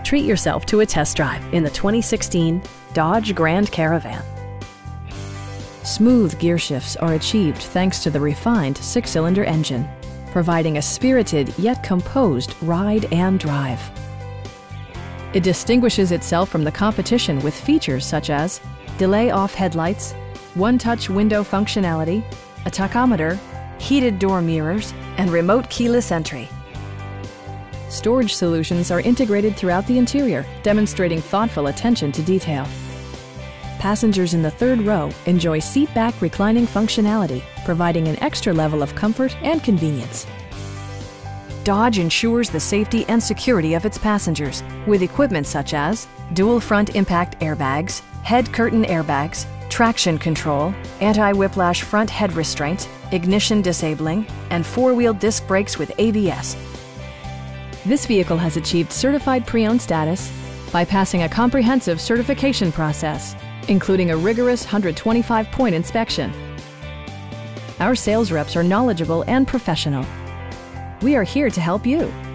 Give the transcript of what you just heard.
Treat yourself to a test drive in the 2016 Dodge Grand Caravan. Smooth gear shifts are achieved thanks to the refined 6-cylinder engine, providing a spirited yet composed ride and drive. It distinguishes itself from the competition with features such as delay-off headlights, one-touch window functionality, a tachometer, heated door mirrors, and remote keyless entry. Storage solutions are integrated throughout the interior, demonstrating thoughtful attention to detail. Passengers in the third row enjoy seat-back reclining functionality, providing an extra level of comfort and convenience. Dodge ensures the safety and security of its passengers with equipment such as dual front impact airbags, head curtain airbags, traction control, anti-whiplash front head restraints, ignition disabling, and 4-wheel disc brakes with ABS. This vehicle has achieved certified pre-owned status by passing a comprehensive certification process, including a rigorous 125-point inspection. Our sales reps are knowledgeable and professional. We are here to help you.